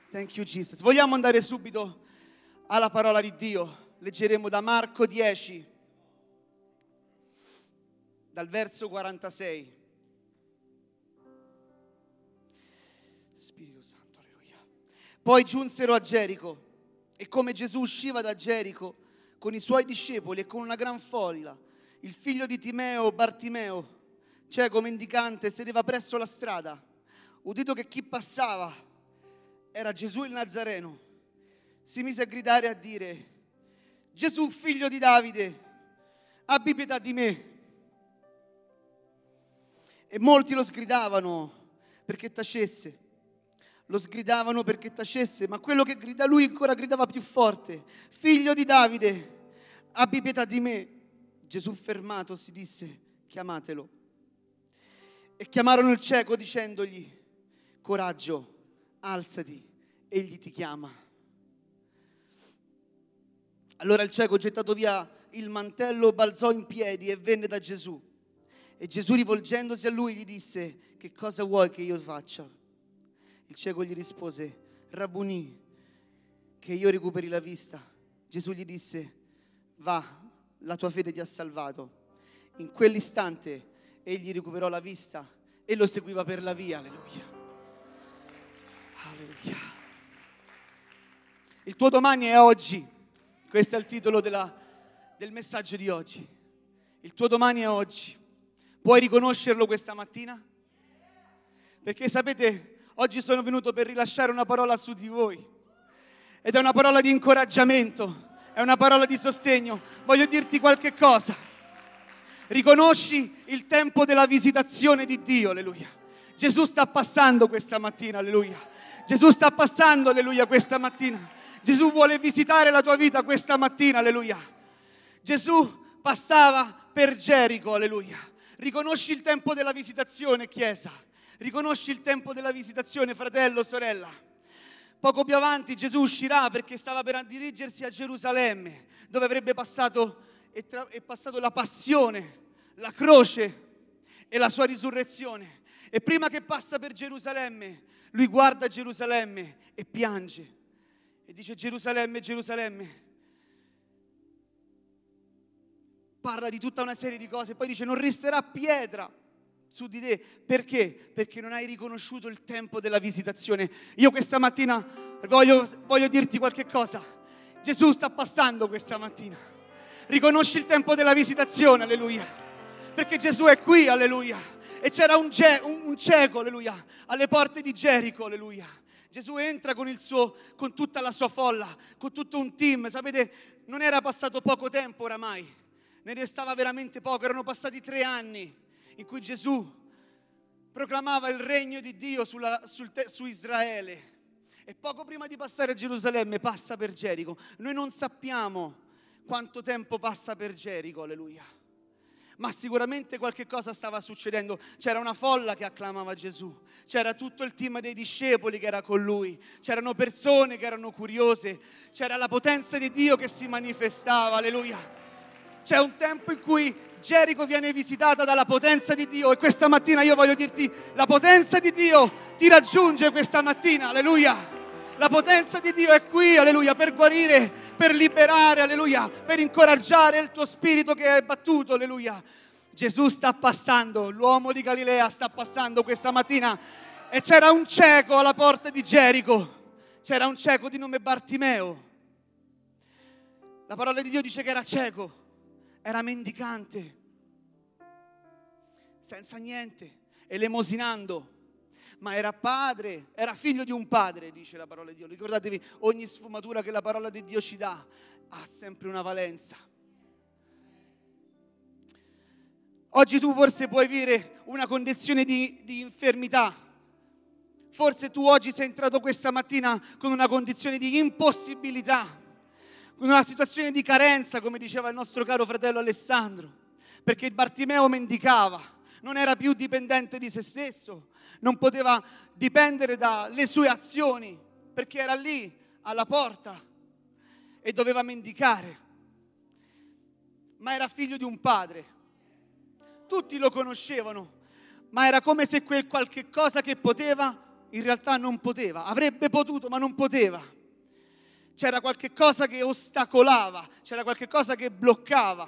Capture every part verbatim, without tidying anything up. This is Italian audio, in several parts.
Thank you, Jesus. Vogliamo andare subito alla parola di Dio. Leggeremo da Marco dieci, dal verso quarantasei. Spirito Santo, alleluia. Poi giunsero a Gerico, e come Gesù usciva da Gerico con i suoi discepoli e con una gran folla, il figlio di Timeo, Bartimeo, cieco mendicante, sedeva presso la strada. Udito che chi passava era Gesù il Nazareno, si mise a gridare e a dire: Gesù, figlio di Davide, abbi pietà di me. E molti lo sgridavano perché tacesse, lo sgridavano perché tacesse, ma quello che grida lui ancora gridava più forte: figlio di Davide, abbi pietà di me. Gesù, fermato, si disse: chiamatelo. E chiamarono il cieco dicendogli: coraggio, alzati, egli ti chiama. Allora il cieco, gettato via il mantello, balzò in piedi e venne da Gesù. E Gesù, rivolgendosi a lui, gli disse: che cosa vuoi che io faccia? Il cieco gli rispose: Rabbunì, che io recuperi la vista. Gesù gli disse: va, la tua fede ti ha salvato. In quell'istante egli recuperò la vista e lo seguiva per la via. Alleluia. Alleluia. Il tuo domani è oggi. Questo è il titolo della, del messaggio di oggi. Il tuo domani è oggi. Puoi riconoscerlo questa mattina? Perché sapete, oggi sono venuto per rilasciare una parola su di voi. Ed è una parola di incoraggiamento, è una parola di sostegno. Voglio dirti qualche cosa. Riconosci il tempo della visitazione di Dio, alleluia. Gesù sta passando questa mattina, alleluia. Gesù sta passando, alleluia, questa mattina. Gesù vuole visitare la tua vita questa mattina, alleluia. Gesù passava per Gerico, alleluia. Riconosci il tempo della visitazione, Chiesa. Riconosci il tempo della visitazione, fratello, sorella. Poco più avanti Gesù uscirà perché stava per dirigersi a Gerusalemme, dove avrebbe passato, e tra, e passato la passione, la croce e la sua risurrezione. E prima che passa per Gerusalemme, lui guarda Gerusalemme e piange. E dice: Gerusalemme, Gerusalemme. Parla di tutta una serie di cose. Poi dice: non resterà pietra su di te. Perché? Perché non hai riconosciuto il tempo della visitazione. Io questa mattina voglio, voglio dirti qualche cosa. Gesù sta passando questa mattina. Riconosci il tempo della visitazione, alleluia. Perché Gesù è qui, alleluia. E c'era un, ge- un, un cieco, alleluia, alle porte di Gerico, alleluia. Gesù entra con, il suo, con tutta la sua folla, con tutto un team. Sapete, non era passato poco tempo oramai, ne restava veramente poco. Erano passati tre anni in cui Gesù proclamava il regno di Dio sulla, sul te, su Israele. E poco prima di passare a Gerusalemme passa per Gerico. Noi non sappiamo quanto tempo passa per Gerico, alleluia. Ma sicuramente qualche cosa stava succedendo. C'era una folla che acclamava Gesù. C'era tutto il team dei discepoli che era con lui. C'erano persone che erano curiose. C'era la potenza di Dio che si manifestava, alleluia. C'è un tempo in cui Gerico viene visitata dalla potenza di Dio. E questa mattina io voglio dirti: la potenza di Dio ti raggiunge questa mattina, alleluia. La potenza di Dio è qui, alleluia, per guarire, per liberare, alleluia, per incoraggiare il tuo spirito che è battuto, alleluia. Gesù sta passando, l'uomo di Galilea sta passando questa mattina. E c'era un cieco alla porta di Gerico. C'era un cieco di nome Bartimeo. La parola di Dio dice che era cieco, era mendicante, senza niente, elemosinando. Ma era padre, era figlio di un padre, dice la parola di Dio. Ricordatevi, ogni sfumatura che la parola di Dio ci dà ha sempre una valenza. Oggi tu forse puoi vivere una condizione di, di infermità. Forse tu oggi sei entrato questa mattina con una condizione di impossibilità, con una situazione di carenza, come diceva il nostro caro fratello Alessandro. Perché Bartimeo mendicava, non era più dipendente di se stesso. Non poteva dipendere dalle sue azioni, perché era lì alla porta e doveva mendicare. Ma era figlio di un padre. Tutti lo conoscevano, ma era come se quel qualche cosa che poteva in realtà non poteva, avrebbe potuto ma non poteva. C'era qualche cosa che ostacolava, c'era qualche cosa che bloccava.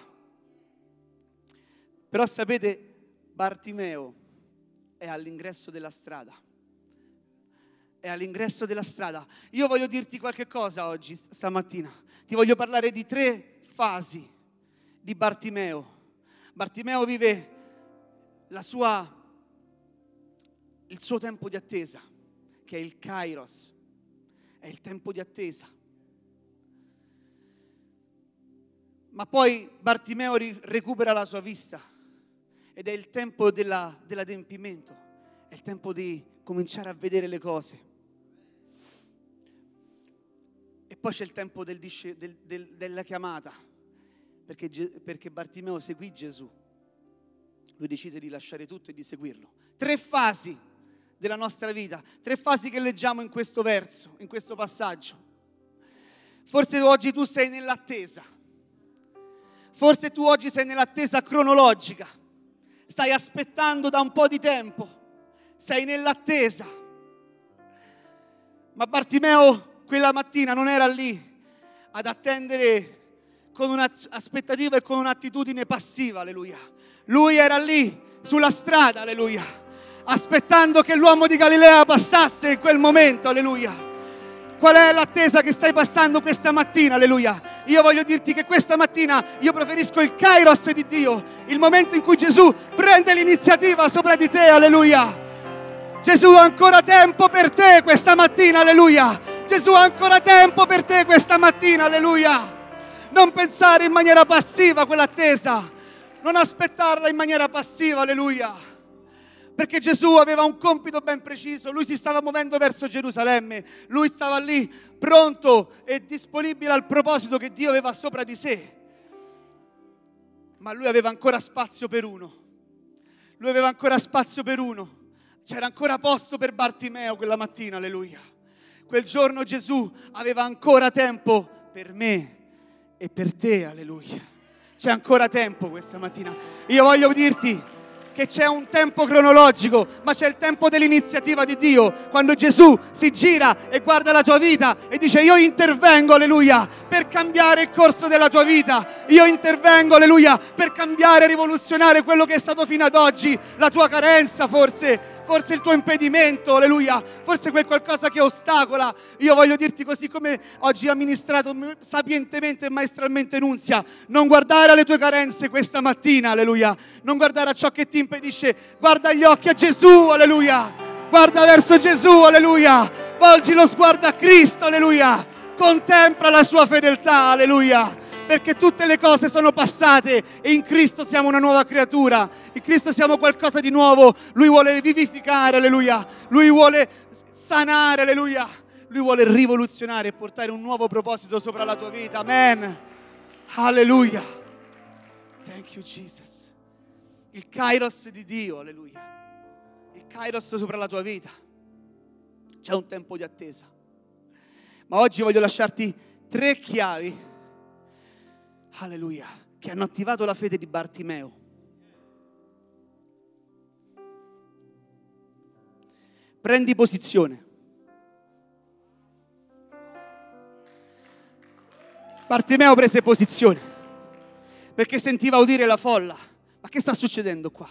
Però sapete, Bartimeo è all'ingresso della strada. È all'ingresso della strada. Io voglio dirti qualche cosa oggi, stamattina. Ti voglio parlare di tre fasi di Bartimeo. Bartimeo vive la sua, il suo tempo di attesa, che è il Kairos, è il tempo di attesa. Ma poi Bartimeo ri- recupera la sua vista ed è il tempo della, dell'adempimento, è il tempo di cominciare a vedere le cose. E poi c'è il tempo del, del, del, della chiamata, perché, perché Bartimeo seguì Gesù. Lui decise di lasciare tutto e di seguirlo. Tre fasi della nostra vita, tre fasi che leggiamo in questo verso, in questo passaggio. Forse oggi tu sei nell'attesa. Forse tu oggi sei nell'attesa cronologica. Stai aspettando da un po' di tempo. Sei nell'attesa. Ma Bartimeo quella mattina non era lì ad attendere con un'aspettativa e con un'attitudine passiva, alleluia. Lui era lì sulla strada, alleluia, aspettando che l'uomo di Galilea passasse in quel momento, alleluia. Qual è l'attesa che stai passando questa mattina, alleluia? Io voglio dirti che questa mattina io preferisco il Kairos di Dio, il momento in cui Gesù prende l'iniziativa sopra di te, alleluia. Gesù ha ancora tempo per te questa mattina, alleluia. Gesù ha ancora tempo per te questa mattina, alleluia. Non pensare in maniera passiva quell'attesa, non aspettarla in maniera passiva, alleluia. Perché Gesù aveva un compito ben preciso, lui si stava muovendo verso Gerusalemme, lui stava lì pronto e disponibile al proposito che Dio aveva sopra di sé. Ma lui aveva ancora spazio per uno, lui aveva ancora spazio per uno, c'era ancora posto per Bartimeo quella mattina, alleluia. Quel giorno Gesù aveva ancora tempo per me e per te, alleluia. C'è ancora tempo questa mattina. Io voglio dirti che c'è un tempo cronologico, ma c'è il tempo dell'iniziativa di Dio. Quando Gesù si gira e guarda la tua vita e dice: io intervengo, alleluia, per cambiare il corso della tua vita. Io intervengo, alleluia, per cambiare e rivoluzionare quello che è stato fino ad oggi, la tua carenza forse, forse il tuo impedimento, alleluia, forse quel qualcosa che ostacola. Io voglio dirti, così come oggi ha ministrato sapientemente e maestralmente Nunzia, non guardare alle tue carenze questa mattina, alleluia, non guardare a ciò che ti impedisce, guarda gli occhi a Gesù, alleluia, guarda verso Gesù, alleluia, volgi lo sguardo a Cristo, alleluia, contempla la sua fedeltà, alleluia, perché tutte le cose sono passate e in Cristo siamo una nuova creatura, in Cristo siamo qualcosa di nuovo. Lui vuole vivificare, alleluia, Lui vuole sanare, alleluia, Lui vuole rivoluzionare e portare un nuovo proposito sopra la tua vita, amen, alleluia, thank you Jesus. Il Kairos di Dio, alleluia, il Kairos sopra la tua vita. C'è un tempo di attesa, ma oggi voglio lasciarti tre chiavi, alleluia, che hanno attivato la fede di Bartimeo. Prendi posizione. Bartimeo prese posizione perché sentiva udire la folla. Ma che sta succedendo qua?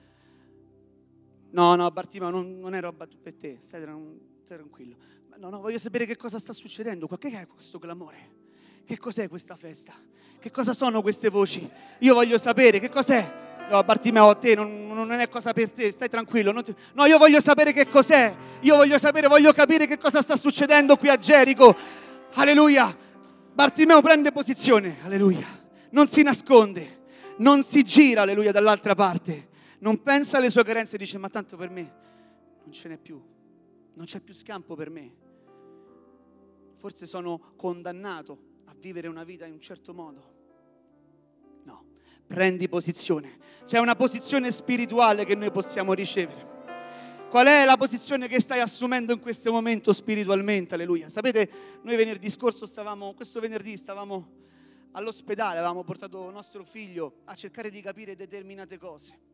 No, no, Bartimeo, non, non è roba per te, stai, stai tranquillo. No, no, voglio sapere che cosa sta succedendo qua. Che è questo clamore? Che cos'è questa festa? Che cosa sono queste voci? Io voglio sapere che cos'è. No, Bartimeo, a te non, non è cosa per te, stai tranquillo. Non ti... No, io voglio sapere che cos'è. Io voglio sapere, voglio capire che cosa sta succedendo qui a Gerico. Alleluia. Bartimeo prende posizione, alleluia. Non si nasconde, non si gira, alleluia, dall'altra parte. Non pensa alle sue carenze e dice: ma tanto per me non ce n'è più. Non c'è più scampo per me. Forse sono condannato a vivere una vita in un certo modo. No, prendi posizione. C'è una posizione spirituale che noi possiamo ricevere. Qual è la posizione che stai assumendo in questo momento spiritualmente? Alleluia. Sapete, noi venerdì scorso stavamo, questo venerdì stavamo all'ospedale, avevamo portato nostro figlio a cercare di capire determinate cose.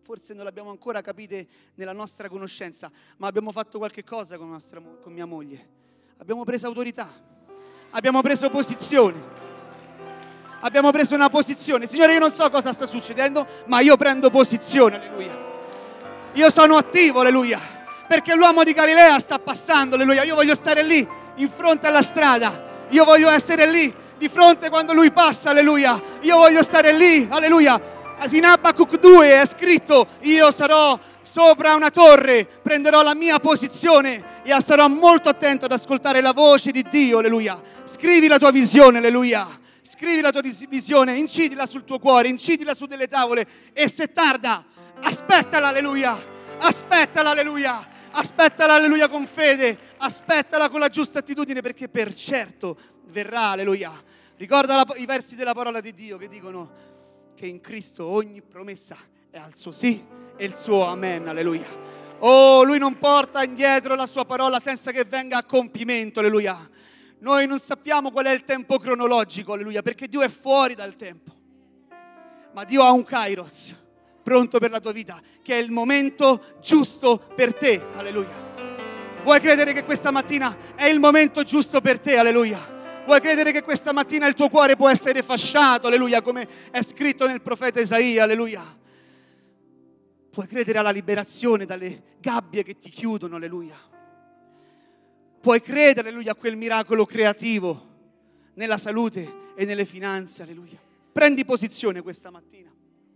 forse non l'abbiamo ancora capite nella nostra conoscenza, ma abbiamo fatto qualche cosa con, nostra, con mia moglie. Abbiamo preso autorità, abbiamo preso posizione. Abbiamo preso una posizione. Signore, io non so cosa sta succedendo, ma io prendo posizione, alleluia. Io sono attivo, alleluia, perché l'uomo di Galilea sta passando, alleluia. Io voglio stare lì, in fronte alla strada. Io voglio essere lì, di fronte quando lui passa, alleluia. Io voglio stare lì, alleluia. In Abacuc due è scritto: io sarò sopra una torre, prenderò la mia posizione e sarò molto attento ad ascoltare la voce di Dio, alleluia. Scrivi la tua visione, alleluia. Scrivi la tua visione, incidila sul tuo cuore, incidila su delle tavole, e se tarda, aspettala, alleluia, aspettala, alleluia, aspettala, alleluia, con fede, aspettala con la giusta attitudine, perché per certo verrà, alleluia. Ricorda la, i versi della parola di Dio che dicono che in Cristo ogni promessa è al suo sì e il suo amen, alleluia. Oh, lui non porta indietro la sua parola senza che venga a compimento, alleluia. Noi non sappiamo qual è il tempo cronologico, alleluia, perché Dio è fuori dal tempo. Ma Dio ha un kairos pronto per la tua vita, che è il momento giusto per te, alleluia. Vuoi credere che questa mattina è il momento giusto per te, alleluia? Vuoi credere che questa mattina il tuo cuore può essere fasciato, alleluia, come è scritto nel profeta Isaia, alleluia? Puoi credere alla liberazione dalle gabbie che ti chiudono, alleluia. Puoi credere, alleluia, a quel miracolo creativo nella salute e nelle finanze, alleluia. Prendi posizione questa mattina.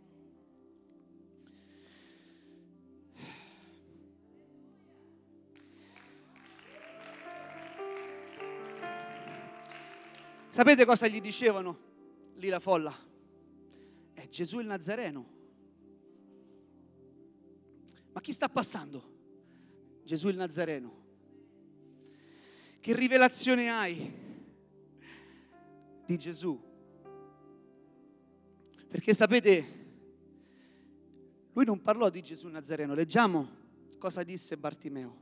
Sapete cosa gli dicevano lì la folla? È Gesù il Nazareno. Ma chi sta passando? Gesù il Nazareno. Che rivelazione hai di Gesù? Perché sapete, lui non parlò di Gesù Nazareno. Leggiamo cosa disse Bartimeo.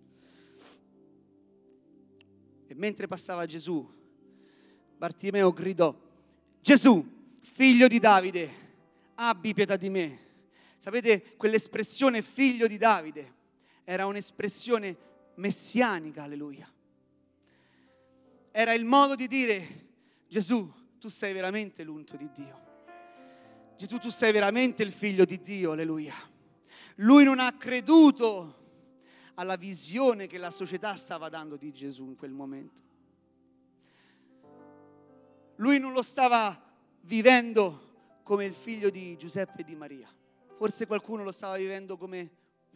E mentre passava Gesù, Bartimeo gridò: Gesù, figlio di Davide, abbi pietà di me. Sapete, quell'espressione figlio di Davide era un'espressione messianica, alleluia. Era il modo di dire: Gesù, tu sei veramente l'unto di Dio. Gesù, tu sei veramente il figlio di Dio, alleluia. Lui non ha creduto alla visione che la società stava dando di Gesù in quel momento. Lui non lo stava vivendo come il figlio di Giuseppe e di Maria. Forse qualcuno lo stava vivendo come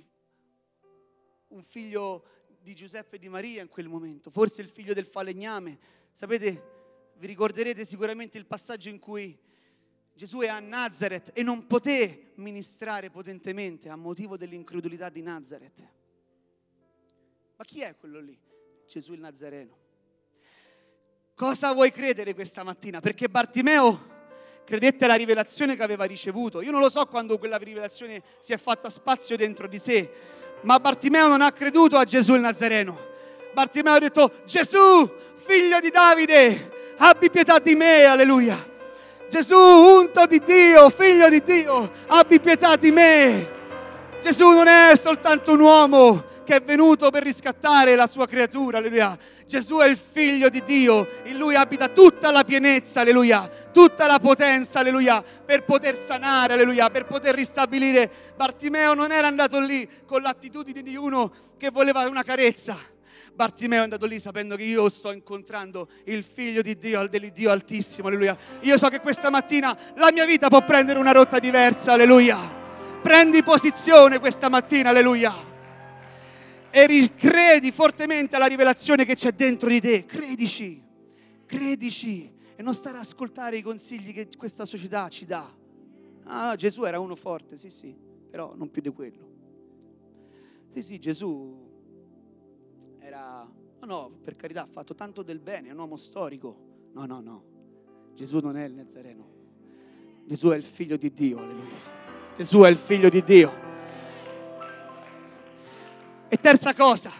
un figlio di Giuseppe e di Maria in quel momento, forse il figlio del falegname. Sapete, vi ricorderete sicuramente il passaggio in cui Gesù è a Nazaret e non poté ministrare potentemente a motivo dell'incredulità di Nazaret. Ma chi è quello lì? Gesù il Nazareno. Cosa vuoi credere questa mattina? Perché Bartimeo credette alla rivelazione che aveva ricevuto. Io non lo so quando quella rivelazione si è fatta spazio dentro di sé, ma Bartimeo non ha creduto a Gesù il Nazareno. Bartimeo ha detto: Gesù, figlio di Davide, abbi pietà di me, alleluia. Gesù, unto di Dio, figlio di Dio, abbi pietà di me. Gesù non è soltanto un uomo che è venuto per riscattare la sua creatura, alleluia. Gesù è il figlio di Dio, in lui abita tutta la pienezza, alleluia, tutta la potenza, alleluia, per poter sanare, alleluia, per poter ristabilire. Bartimeo non era andato lì con l'attitudine di uno che voleva una carezza. Bartimeo è andato lì sapendo che io sto incontrando il figlio di Dio, dell'Iddio Altissimo, alleluia. Io so che questa mattina la mia vita può prendere una rotta diversa, alleluia. Prendi posizione questa mattina, alleluia. E ricredi fortemente alla rivelazione che c'è dentro di te. Credici, credici e non stare ad ascoltare i consigli che questa società ci dà. Ah, Gesù era uno forte, sì sì, però non più di quello. Sì sì, Gesù era, no no, per carità, ha fatto tanto del bene, è un uomo storico. No no no, Gesù non è il Nazareno. Gesù è il figlio di Dio, alleluia. Gesù è il figlio di Dio. E terza cosa,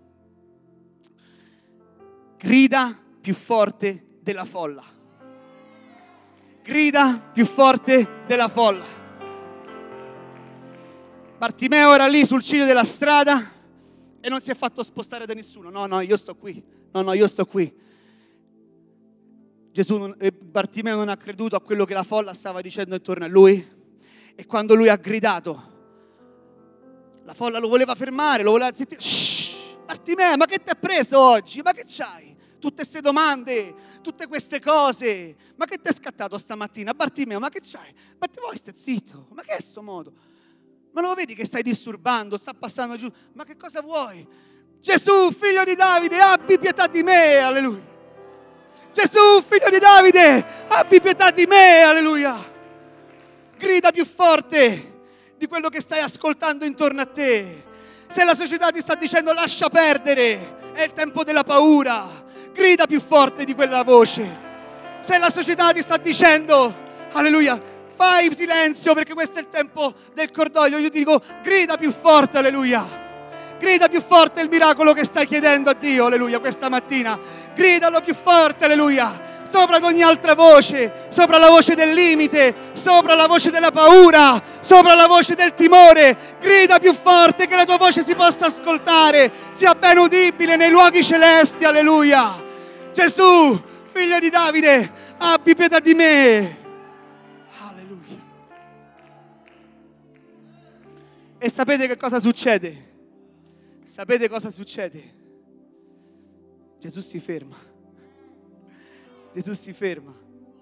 grida più forte della folla. Grida più forte della folla. Bartimeo era lì sul ciglio della strada e non si è fatto spostare da nessuno. No, no, io sto qui. No, no, io sto qui. Gesù non, eh, Bartimeo non ha creduto a quello che la folla stava dicendo intorno a lui, e quando lui ha gridato, la folla lo voleva fermare, lo voleva zittire. Shh, Bartimeo, ma che ti ha preso oggi? Ma che c'hai? Tutte queste domande, tutte queste cose, ma che ti è scattato stamattina? Bartimeo, ma che c'hai? Ma te vuoi stai zitto? Ma che è sto modo? Ma non lo vedi che stai disturbando, sta passando giù? Ma che cosa vuoi? Gesù, figlio di Davide, abbi pietà di me, alleluia. Gesù, figlio di Davide, abbi pietà di me, alleluia. Grida più forte di quello che stai ascoltando intorno a te. Se la società ti sta dicendo lascia perdere, è il tempo della paura, grida più forte di quella voce. Se la società ti sta dicendo, alleluia, fai silenzio perché questo è il tempo del cordoglio, io ti dico grida più forte, alleluia. Grida più forte il miracolo che stai chiedendo a Dio, alleluia, questa mattina. Gridalo più forte, alleluia, sopra ad ogni altra voce, sopra la voce del limite, sopra la voce della paura, sopra la voce del timore. Grida più forte, che la tua voce si possa ascoltare, sia ben udibile nei luoghi celesti, alleluia. Gesù, figlio di Davide, abbi pietà di me. Alleluia. E sapete che cosa succede? Sapete cosa succede? Gesù si ferma. Gesù si ferma.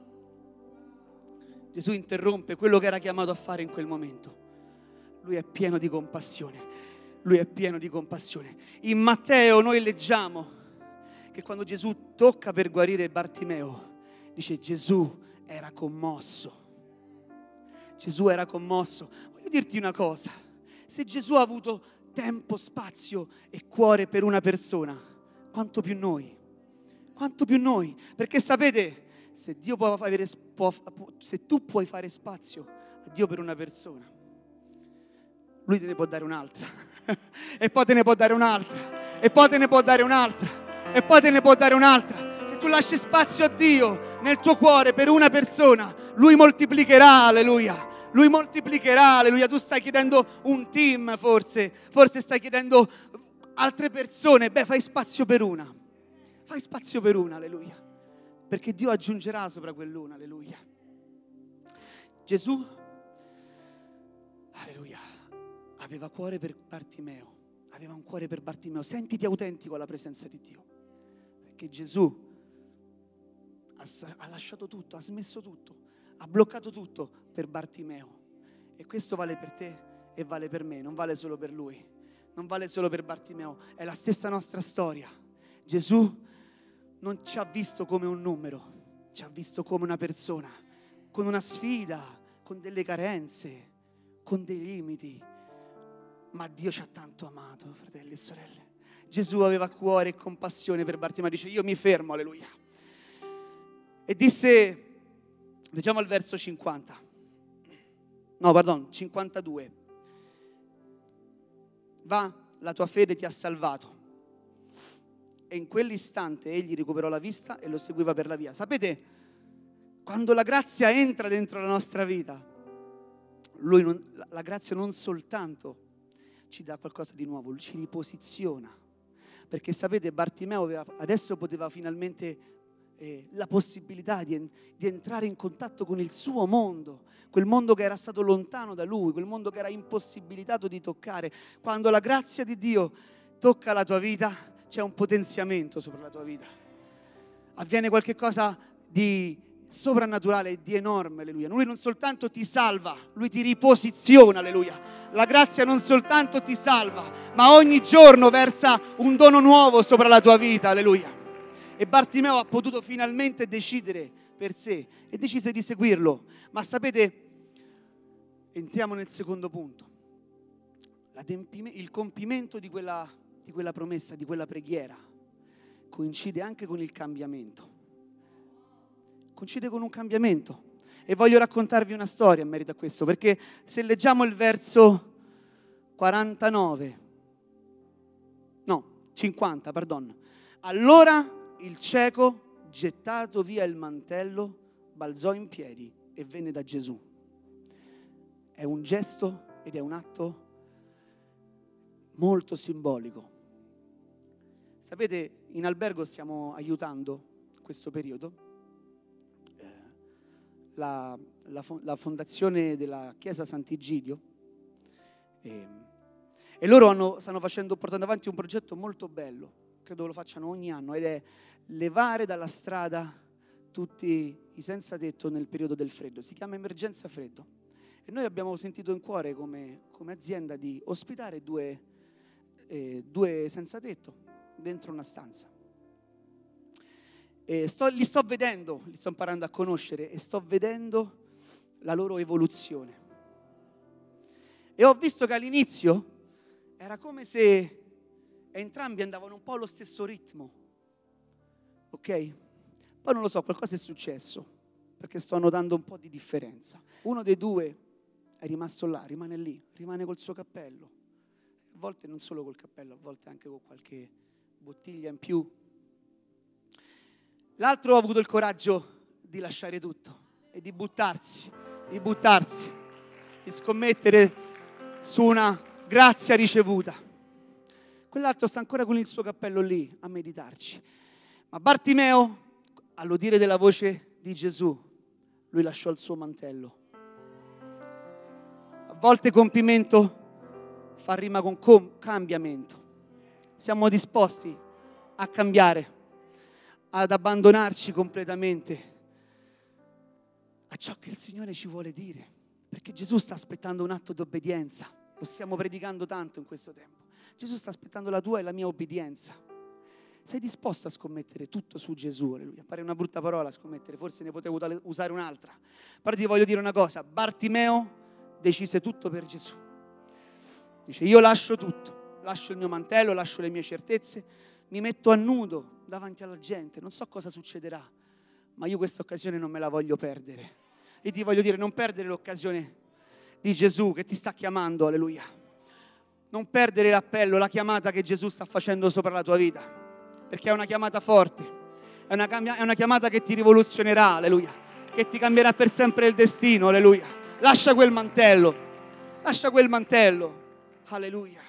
Gesù interrompe quello che era chiamato a fare in quel momento. Lui è pieno di compassione. Lui è pieno di compassione. In Matteo noi leggiamo che quando Gesù tocca per guarire Bartimeo, dice Gesù era commosso. Gesù era commosso. Voglio dirti una cosa. Se Gesù ha avuto tempo, spazio e cuore per una persona, quanto più noi, quanto più noi, perché sapete, se Dio può avere, può, se tu puoi fare spazio a Dio per una persona, Lui te ne può dare un'altra, e poi te ne può dare un'altra, e poi te ne può dare un'altra, e poi te ne può dare un'altra. Se tu lasci spazio a Dio nel tuo cuore per una persona, Lui moltiplicherà, alleluia. Lui moltiplicherà, alleluia. Tu stai chiedendo un team, forse, forse stai chiedendo altre persone. Beh, fai spazio per una. Fai spazio per una, alleluia. Perché Dio aggiungerà sopra quell'una, alleluia. Gesù, alleluia, aveva cuore per Bartimeo. Aveva un cuore per Bartimeo. Sentiti autentico alla presenza di Dio. Perché Gesù ha, ha lasciato tutto, ha smesso tutto. Ha bloccato tutto per Bartimeo. E questo vale per te e vale per me, non vale solo per lui, non vale solo per Bartimeo, è la stessa nostra storia. Gesù non ci ha visto come un numero, ci ha visto come una persona, con una sfida, con delle carenze, con dei limiti. Ma Dio ci ha tanto amato, fratelli e sorelle. Gesù aveva cuore e compassione per Bartimeo, dice io mi fermo, alleluia. E disse, leggiamo il verso cinquanta. No, pardon, cinquantadue. Va, la tua fede ti ha salvato. E in quell'istante egli recuperò la vista e lo seguiva per la via. Sapete, quando la grazia entra dentro la nostra vita, lui non, la grazia non soltanto ci dà qualcosa di nuovo, ci riposiziona. Perché sapete, Bartimeo aveva, adesso poteva finalmente eh, la possibilità di, di entrare in contatto con il suo mondo, quel mondo che era stato lontano da lui, quel mondo che era impossibilitato di toccare. Quando la grazia di Dio tocca la tua vita, c'è un potenziamento sopra la tua vita. Avviene qualche cosa di soprannaturale, di enorme, alleluia. Lui non soltanto ti salva, lui ti riposiziona, alleluia. La grazia non soltanto ti salva, ma ogni giorno versa un dono nuovo sopra la tua vita, alleluia. E Bartimeo ha potuto finalmente decidere per sé e decise di seguirlo. Ma sapete, entriamo nel secondo punto. Il compimento di quella, di quella promessa, di quella preghiera, coincide anche con il cambiamento. Coincide con un cambiamento. E voglio raccontarvi una storia in merito a questo, perché se leggiamo il verso quarantanove, no, cinquanta, pardon. Allora il cieco, gettato via il mantello, balzò in piedi e venne da Gesù. È un gesto ed è un atto molto simbolico. Sapete, in albergo stiamo aiutando in questo periodo eh, la, la, la fondazione della Chiesa Sant'Egidio e, e loro hanno, stanno facendo, portando avanti un progetto molto bello, credo lo facciano ogni anno, ed è levare dalla strada tutti i senza tetto nel periodo del freddo. Si chiama emergenza freddo. E noi abbiamo sentito in cuore come, come azienda di ospitare due, eh, due senza tetto dentro una stanza. E sto, li sto vedendo, li sto imparando a conoscere e sto vedendo la loro evoluzione. E ho visto che all'inizio era come se entrambi andavano un po' allo stesso ritmo. Ok? Poi non lo so, qualcosa è successo, perché sto notando un po' di differenza. Uno dei due è rimasto là, rimane lì, rimane col suo cappello. A volte non solo col cappello, a volte anche con qualche bottiglia in più. L'altro ha avuto il coraggio di lasciare tutto e di buttarsi, di buttarsi, di scommettere su una grazia ricevuta. Quell'altro sta ancora con il suo cappello lì a meditarci. Ma Bartimeo, all'udire della voce di Gesù, lui lasciò il suo mantello. A volte compimento fa rima con com- cambiamento. Siamo disposti a cambiare, ad abbandonarci completamente a ciò che il Signore ci vuole dire, perché Gesù sta aspettando un atto di obbedienza. Lo stiamo predicando tanto in questo tempo. Gesù sta aspettando la tua e la mia obbedienza. Sei disposto a scommettere tutto su Gesù? Alleluia. Pare una brutta parola scommettere, forse ne potevo usare un'altra. Però ti voglio dire una cosa, Bartimeo decise tutto per Gesù. Dice, io lascio tutto, lascio il mio mantello, lascio le mie certezze, mi metto a nudo davanti alla gente, non so cosa succederà, ma io questa occasione non me la voglio perdere. E ti voglio dire, non perdere l'occasione di Gesù che ti sta chiamando, alleluia. Non perdere l'appello, la chiamata che Gesù sta facendo sopra la tua vita, perché è una chiamata forte, è una, è una chiamata che ti rivoluzionerà, alleluia, che ti cambierà per sempre il destino, alleluia. Lascia quel mantello, lascia quel mantello, alleluia.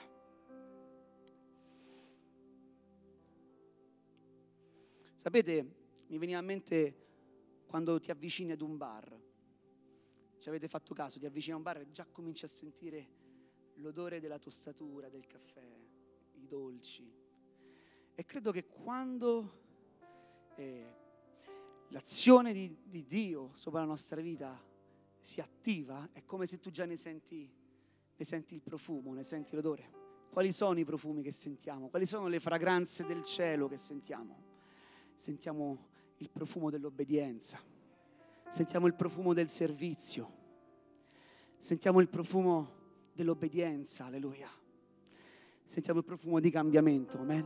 Sapete, mi veniva in mente quando ti avvicini ad un bar, ci avete fatto caso, ti avvicini a un bar e già cominci a sentire l'odore della tostatura, del caffè, i dolci. E credo che quando eh, l'azione di, di Dio sopra la nostra vita si attiva, è come se tu già ne senti, ne senti il profumo, ne senti l'odore. Quali sono i profumi che sentiamo? Quali sono le fragranze del cielo che sentiamo? Sentiamo il profumo dell'obbedienza, sentiamo il profumo del servizio, sentiamo il profumo dell'obbedienza, alleluia. Sentiamo il profumo di cambiamento, amen.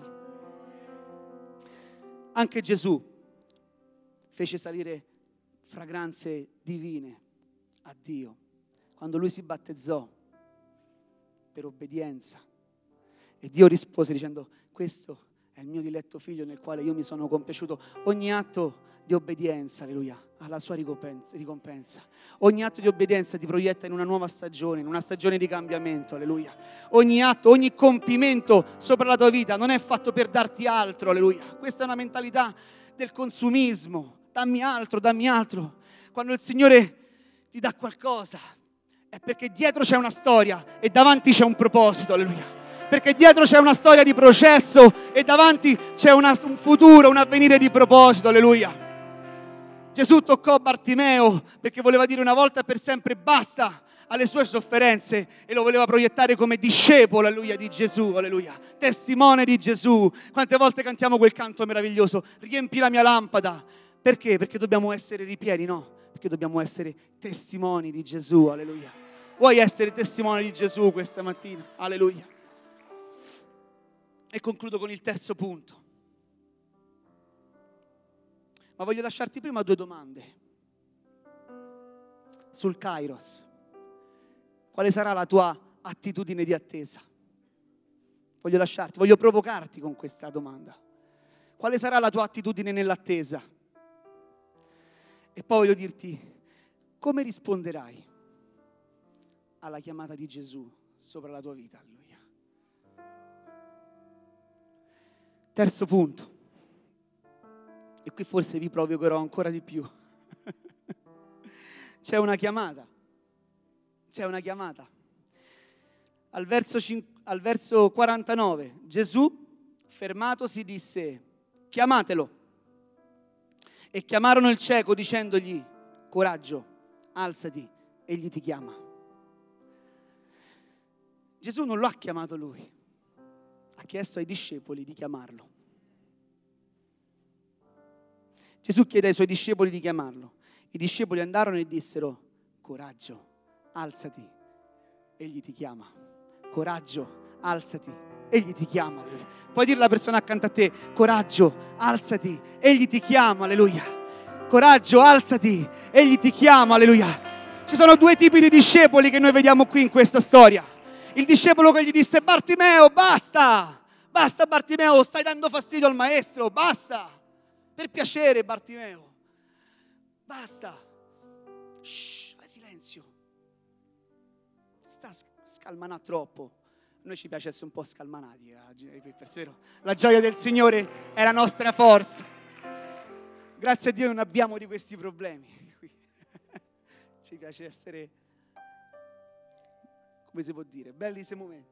Anche Gesù fece salire fragranze divine a Dio quando lui si battezzò per obbedienza. E Dio rispose dicendo, questo è il mio diletto figlio nel quale io mi sono compiaciuto. Ogni atto di obbedienza, alleluia, ha la sua ricompensa. Ogni atto di obbedienza ti proietta in una nuova stagione, in una stagione di cambiamento, alleluia. Ogni atto, ogni compimento sopra la tua vita non è fatto per darti altro, alleluia. Questa è una mentalità del consumismo. Dammi altro, dammi altro. Quando il Signore ti dà qualcosa è perché dietro c'è una storia e davanti c'è un proposito, alleluia. Perché dietro c'è una storia di processo e davanti c'è una, un futuro, un avvenire di proposito, alleluia. Gesù toccò Bartimeo perché voleva dire una volta per sempre basta alle sue sofferenze e lo voleva proiettare come discepolo, alleluia, di Gesù, alleluia, testimone di Gesù. Quante volte cantiamo quel canto meraviglioso, riempi la mia lampada. Perché? Perché dobbiamo essere ripieni, no? Perché dobbiamo essere testimoni di Gesù, alleluia. Vuoi essere testimone di Gesù questa mattina? Alleluia. E concludo con il terzo punto. Ma voglio lasciarti prima due domande sul Kairos. Quale sarà la tua attitudine di attesa? Voglio lasciarti, voglio provocarti con questa domanda. Quale sarà la tua attitudine nell'attesa? E poi voglio dirti, come risponderai alla chiamata di Gesù sopra la tua vita? Alleluia. Terzo punto. E qui forse vi provocherò ancora di più. C'è una chiamata. C'è una chiamata. Al verso, al verso quarantanove, Gesù, fermatosi, disse: chiamatelo. E chiamarono il cieco dicendogli: coraggio, alzati, egli ti chiama. Gesù non lo ha chiamato lui, ha chiesto ai discepoli di chiamarlo. Gesù chiede ai suoi discepoli di chiamarlo. I discepoli andarono e dissero: coraggio, alzati, egli ti chiama. Coraggio, alzati, egli ti chiama. Puoi dire alla persona accanto a te: coraggio, alzati, egli ti chiama, alleluia. Coraggio, alzati, egli ti chiama, alleluia. Ci sono due tipi di discepoli che noi vediamo qui in questa storia. Il discepolo che gli disse: Bartimeo, basta, basta Bartimeo, stai dando fastidio al maestro, basta. Per piacere, Bartimeo, basta. Shh, fai silenzio. Ti sta scalmanando troppo. A noi ci piace essere un po' scalmanati. Eh? La gioia del Signore è la nostra forza. Grazie a Dio non abbiamo di questi problemi. Ci piace essere, come si può dire, belli questi momenti.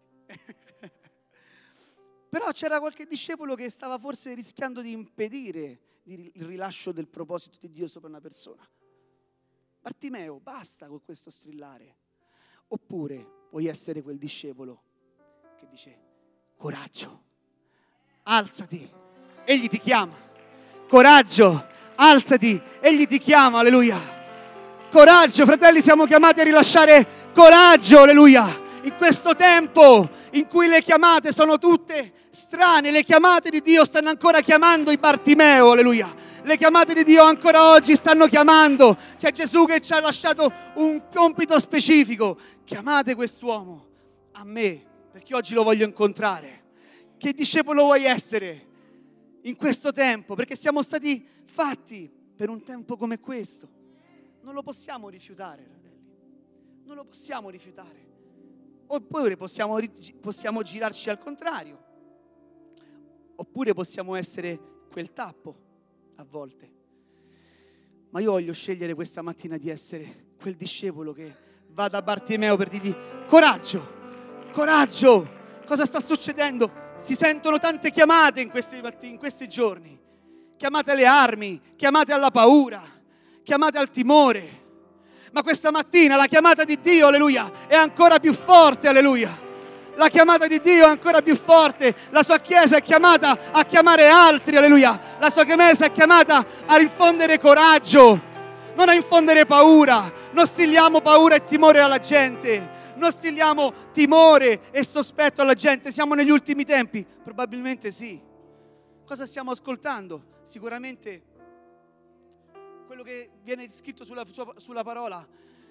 Però c'era qualche discepolo che stava forse rischiando di impedire il rilascio del proposito di Dio sopra una persona. Bartimeo, basta con questo strillare. Oppure puoi essere quel discepolo che dice: coraggio, alzati, egli ti chiama. Coraggio, alzati, egli ti chiama, alleluia. Coraggio, fratelli, siamo chiamati a rilasciare coraggio, alleluia. In questo tempo in cui le chiamate sono tutte strane, le chiamate di Dio stanno ancora chiamando i Bartimeo, alleluia. Le chiamate di Dio ancora oggi stanno chiamando. C'è Gesù che ci ha lasciato un compito specifico: chiamate quest'uomo a me, perché oggi lo voglio incontrare. Che discepolo vuoi essere in questo tempo? Perché siamo stati fatti per un tempo come questo. Non lo possiamo rifiutare, fratelli. Non lo possiamo rifiutare. Oppure possiamo, possiamo girarci al contrario. Oppure possiamo essere quel tappo a volte. Ma io voglio scegliere questa mattina di essere quel discepolo che va da Bartimeo per dirgli: coraggio, coraggio. Cosa sta succedendo? Si sentono tante chiamate in questi, in questi giorni. Chiamate alle armi, chiamate alla paura, chiamate al timore. Ma questa mattina la chiamata di Dio, alleluia, è ancora più forte, alleluia. La chiamata di Dio è ancora più forte. La sua chiesa è chiamata a chiamare altri, alleluia. La sua chiesa è chiamata a infondere coraggio, non a infondere paura. Non stilliamo paura e timore alla gente. Non stilliamo timore e sospetto alla gente. Siamo negli ultimi tempi? Probabilmente sì. Cosa stiamo ascoltando? Sicuramente quello che viene scritto sulla, sulla parola: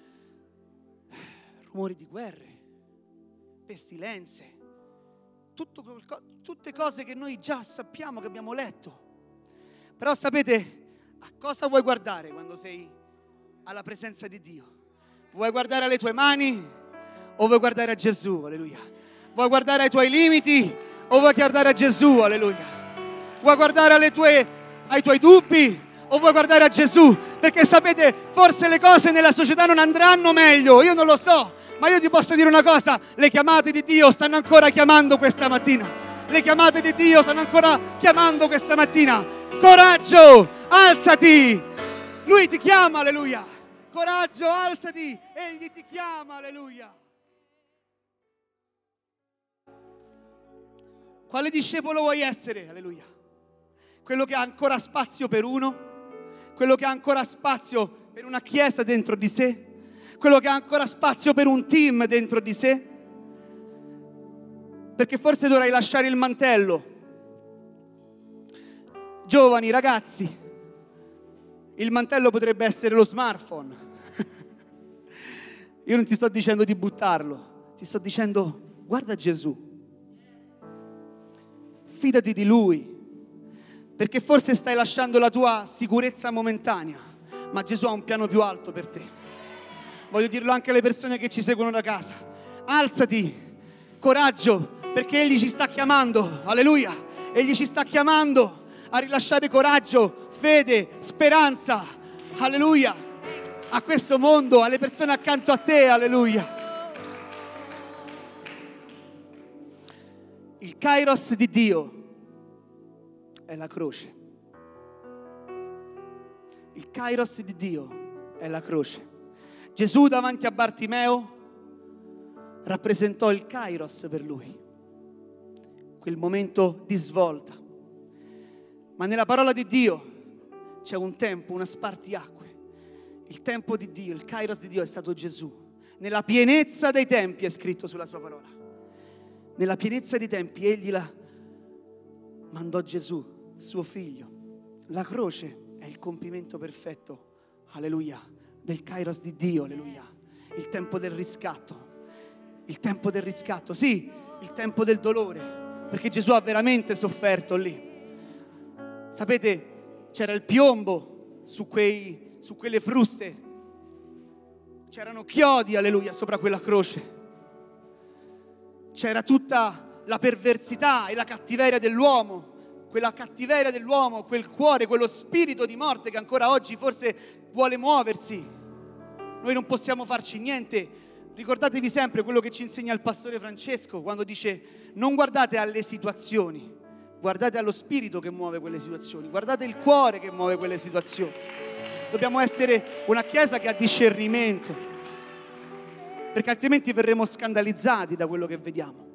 rumori di guerre, pestilenze, tutto, tutte cose che noi già sappiamo, che abbiamo letto. Però sapete a cosa vuoi guardare quando sei alla presenza di Dio? Vuoi guardare alle tue mani o vuoi guardare a Gesù? Alleluia. Vuoi guardare ai tuoi limiti o vuoi guardare a Gesù? Alleluia. Vuoi guardare alle tue, ai tuoi dubbi o vuoi guardare a Gesù? Perché sapete, forse le cose nella società non andranno meglio, io non lo so, ma io ti posso dire una cosa: le chiamate di Dio stanno ancora chiamando questa mattina. Le chiamate di Dio stanno ancora chiamando questa mattina. Coraggio, alzati, Lui ti chiama, alleluia. Coraggio, alzati, Egli ti chiama, alleluia. Quale discepolo vuoi essere, alleluia? Quello che ha ancora spazio per uno? Quello che ha ancora spazio per una chiesa dentro di sé? Quello che ha ancora spazio per un team dentro di sé? Perché forse dovrai lasciare il mantello. Giovani, ragazzi, il mantello potrebbe essere lo smartphone. Io non ti sto dicendo di buttarlo, ti sto dicendo: guarda Gesù, fidati di Lui, perché forse stai lasciando la tua sicurezza momentanea, ma Gesù ha un piano più alto per te. Voglio dirlo anche alle persone che ci seguono da casa: alzati, coraggio, perché Egli ci sta chiamando, alleluia. Egli ci sta chiamando a rilasciare coraggio, fede, speranza, alleluia, a questo mondo, alle persone accanto a te, alleluia. Il Kairos di Dio è la croce. Il Kairos di Dio è la croce. Gesù davanti a Bartimeo rappresentò il Kairos per lui, quel momento di svolta. Ma nella parola di Dio c'è un tempo, una spartiacque. Il tempo di Dio, il Kairos di Dio è stato Gesù. Nella pienezza dei tempi è scritto sulla sua parola. Nella pienezza dei tempi egli la mandò Gesù, suo figlio. La croce è il compimento perfetto, alleluia, del Kairos di Dio, alleluia. Il tempo del riscatto. Il tempo del riscatto, sì, il tempo del dolore, perché Gesù ha veramente sofferto lì. Sapete, c'era il piombo su, quei, su quelle fruste, c'erano chiodi, alleluia, sopra quella croce. C'era tutta la perversità e la cattiveria dell'uomo, quella cattiveria dell'uomo, quel cuore, quello spirito di morte che ancora oggi forse vuole muoversi. Noi non possiamo farci niente. Ricordatevi sempre quello che ci insegna il pastore Francesco quando dice: non guardate alle situazioni, guardate allo spirito che muove quelle situazioni, guardate il cuore che muove quelle situazioni. Dobbiamo essere una chiesa che ha discernimento, perché altrimenti verremo scandalizzati da quello che vediamo.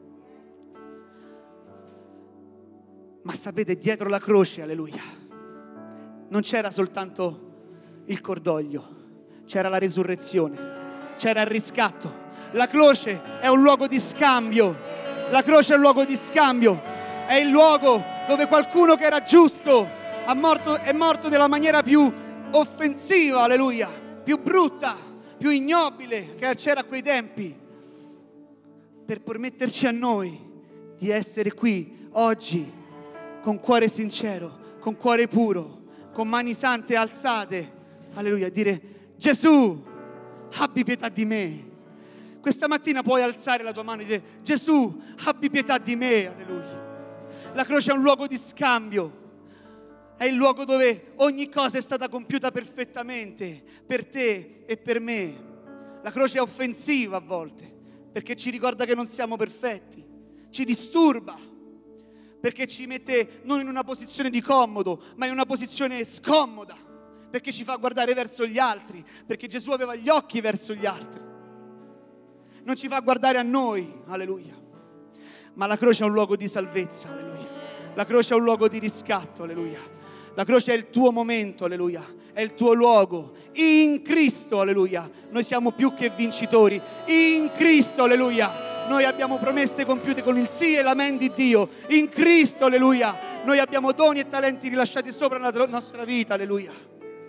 Ma sapete, dietro la croce, alleluia, non c'era soltanto il cordoglio, c'era la resurrezione. C'era il riscatto. La croce è un luogo di scambio. La croce è un luogo di scambio. È il luogo dove qualcuno che era giusto è morto, è morto nella maniera più offensiva, alleluia, più brutta, più ignobile che c'era a quei tempi, per permetterci a noi di essere qui oggi con cuore sincero, con cuore puro, con mani sante alzate, alleluia, a dire: Gesù, abbi pietà di me. Questa mattina puoi alzare la tua mano e dire: Gesù, abbi pietà di me, alleluia. La croce è un luogo di scambio, è il luogo dove ogni cosa è stata compiuta perfettamente per te e per me. La croce è offensiva a volte, perché ci ricorda che non siamo perfetti, ci disturba, perché ci mette non in una posizione di comodo, ma in una posizione scomoda, perché ci fa guardare verso gli altri, perché Gesù aveva gli occhi verso gli altri, non ci fa guardare a noi, alleluia. Ma la croce è un luogo di salvezza, alleluia. La croce è un luogo di riscatto, alleluia. La croce è il tuo momento, alleluia, è il tuo luogo. In Cristo, alleluia, noi siamo più che vincitori. In Cristo, alleluia, noi abbiamo promesse compiute con il sì e l'amen di Dio. In Cristo, alleluia, noi abbiamo doni e talenti rilasciati sopra la nostra vita, alleluia.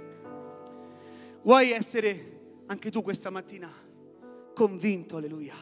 Vuoi essere anche tu questa mattina convinto, alleluia?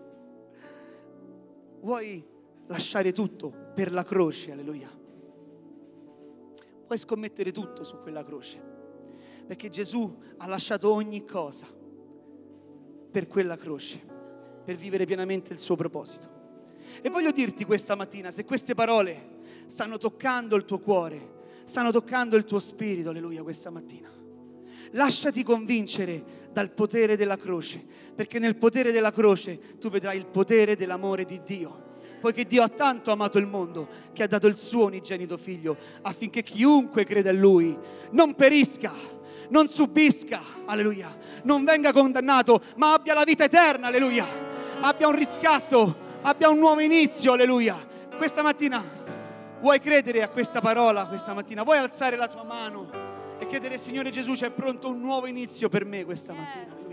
Vuoi lasciare tutto per la croce, alleluia? Puoi scommettere tutto su quella croce, perché Gesù ha lasciato ogni cosa per quella croce, per vivere pienamente il suo proposito. E voglio dirti questa mattina, se queste parole stanno toccando il tuo cuore, stanno toccando il tuo spirito, alleluia, questa mattina, lasciati convincere dal potere della croce, perché nel potere della croce tu vedrai il potere dell'amore di Dio. Poiché Dio ha tanto amato il mondo che ha dato il suo unigenito figlio, affinché chiunque creda in Lui non perisca, non subisca, alleluia, non venga condannato, ma abbia la vita eterna, alleluia, abbia un riscatto, abbia un nuovo inizio, alleluia. Questa mattina vuoi credere a questa parola? Questa mattina vuoi alzare la tua mano e chiedere: Signore Gesù, c'è pronto un nuovo inizio per me questa mattina?